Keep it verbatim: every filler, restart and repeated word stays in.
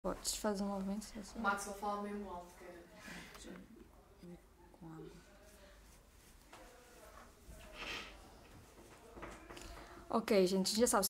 Podes fazer uma vez. O Maxwell fala mesmo alto, cara. Com água. Ok, gente, já sabe.